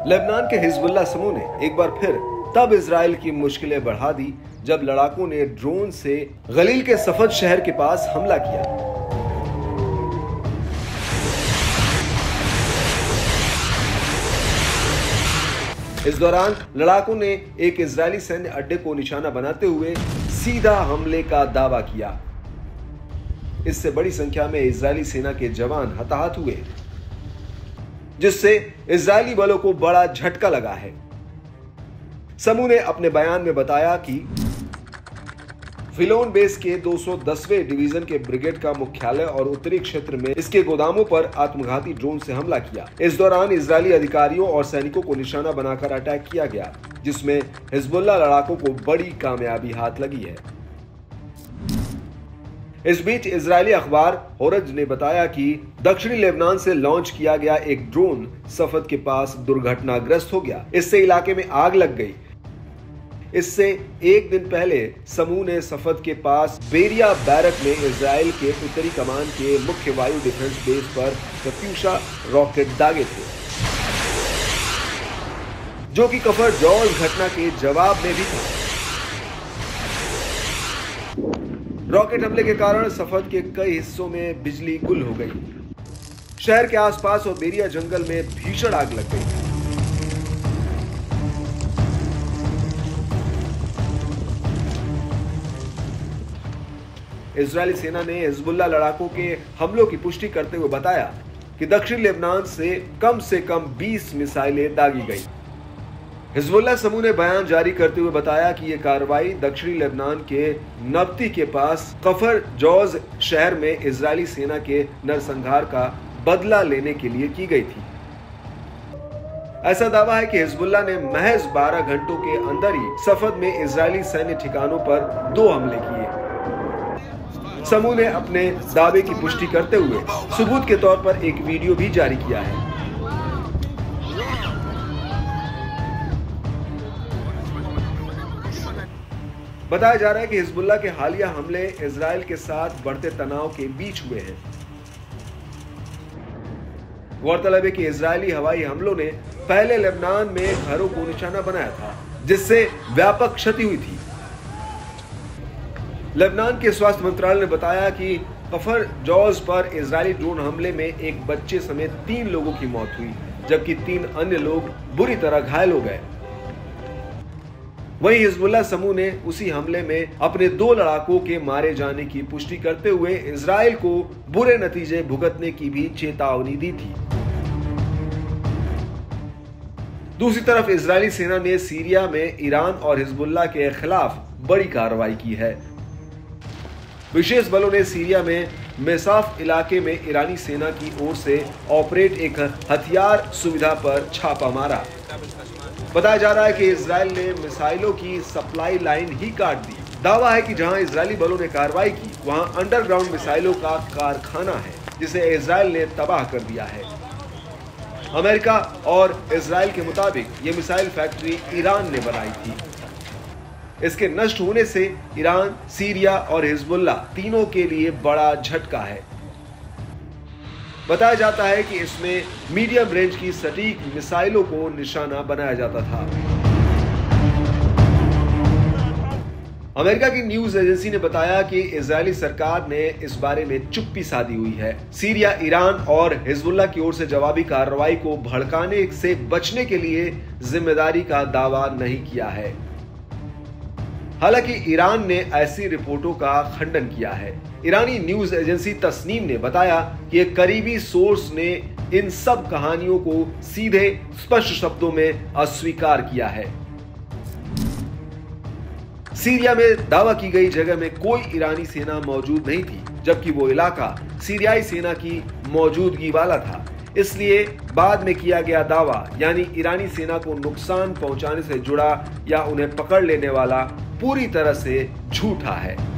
Lebanon के Hezbollah समूह ने एक बार फिर तब इजराइल की मुश्किलें बढ़ा दी जब लड़ाकों ने ड्रोन से गलील के सफद शहर के पास हमला किया। इस दौरान लड़ाकों ने एक इजरायली सैन्य अड्डे को निशाना बनाते हुए सीधा हमले का दावा किया। इससे बड़ी संख्या में इजरायली सेना के जवान हताहत हुए, जिससे इजरायली बलों को बड़ा झटका लगा है। समूह ने अपने बयान में बताया कि फिलोन बेस के 210वें डिवीजन के ब्रिगेड का मुख्यालय और उत्तरी क्षेत्र में इसके गोदामों पर आत्मघाती ड्रोन से हमला किया। इस दौरान इजरायली अधिकारियों और सैनिकों को निशाना बनाकर अटैक किया गया, जिसमें हिजबुल्लाह लड़ाकों को बड़ी कामयाबी हाथ लगी है। इस बीच इजरायली अखबार होरज ने बताया कि दक्षिणी लेबनान से लॉन्च किया गया एक ड्रोन सफद के पास दुर्घटनाग्रस्त हो गया। इससे इलाके में आग लग गई। इससे एक दिन पहले समूह ने सफद के पास बेरिया बैरक में इजराइल के उत्तरी कमान के मुख्य वायु डिफेंस बेस पर कत्यूशा रॉकेट दागे थे, जो कि कफर जॉज घटना के जवाब में भी था। रॉकेट हमले के कारण सफद के कई हिस्सों में बिजली गुल हो गई। शहर के आसपास और बेरिया जंगल में भीषण आग लग गई। इजरायली सेना ने हिजबुल्लाह लड़ाकों के हमलों की पुष्टि करते हुए बताया कि दक्षिण लेबनान से कम 20 मिसाइलें दागी गई। हिजबुल्लाह समूह ने बयान जारी करते हुए बताया कि यह कार्रवाई दक्षिणी लेबनान के नब्ती के पास कफर जॉज शहर में इजरायली सेना के नरसंहार का बदला लेने के लिए की गई थी। ऐसा दावा है कि हिजबुल्लाह ने महज 12 घंटों के अंदर ही सफद में इजरायली सैन्य ठिकानों पर 2 हमले किए। समूह ने अपने दावे की पुष्टि करते हुए सबूत के तौर पर एक वीडियो भी जारी किया है। बताया जा रहा है कि हिजबुल्लाह के हालिया हमले इजराइल के साथ बढ़ते तनाव के बीच हुए हैं। गौरतलब है कि इजरायली हवाई हमलों ने पहले लेबनान में घरों को निशाना बनाया था, जिससे व्यापक क्षति हुई थी। लेबनान के स्वास्थ्य मंत्रालय ने बताया कि कफर जॉज पर इजरायली ड्रोन हमले में एक बच्चे समेत 3 लोगों की मौत हुई, जबकि 3 अन्य लोग बुरी तरह घायल हो गए। वहीं हिजबुल्लाह समूह ने उसी हमले में अपने 2 लड़ाकों के मारे जाने की पुष्टि करते हुए इजराइल को बुरे नतीजे भुगतने की भी चेतावनी दी थी। दूसरी तरफ इजरायली सेना ने सीरिया में ईरान और हिजबुल्लाह के खिलाफ बड़ी कार्रवाई की है। विशेष बलों ने सीरिया में मेसाफ इलाके में ईरानी सेना की ओर से ऑपरेट एक हथियार सुविधा पर छापा मारा। बताया जा रहा है कि इजराइल ने मिसाइलों की सप्लाई लाइन ही काट दी। दावा है कि जहां इजरायली बलों ने कार्रवाई की, वहां अंडरग्राउंड मिसाइलों का कारखाना है, जिसे इजराइल ने तबाह कर दिया है। अमेरिका और इजराइल के मुताबिक ये मिसाइल फैक्ट्री ईरान ने बनाई थी। इसके नष्ट होने से ईरान, सीरिया और हिजबुल्लाह तीनों के लिए बड़ा झटका है। बताया जाता है कि इसमें मीडियम रेंज की सटीक मिसाइलों को निशाना बनाया जाता था। अमेरिका की न्यूज एजेंसी ने बताया कि इजरायली सरकार ने इस बारे में चुप्पी साधी हुई है। सीरिया, ईरान और हिजबुल्लाह की ओर से जवाबी कार्रवाई को भड़काने से बचने के लिए जिम्मेदारी का दावा नहीं किया है। हालांकि ईरान ने ऐसी रिपोर्टों का खंडन किया है। ईरानी न्यूज एजेंसी तस्नीम ने बताया कि एक करीबी सोर्स ने इन सब कहानियों को सीधे स्पष्ट शब्दों में अस्वीकार किया है। सीरिया में दावा की गई जगह में कोई ईरानी सेना मौजूद नहीं थी, जबकि वो इलाका सीरियाई सेना की मौजूदगी वाला था। इसलिए बाद में किया गया दावा, यानी ईरानी सेना को नुकसान पहुंचाने से जुड़ा या उन्हें पकड़ लेने वाला, पूरी तरह से झूठा है।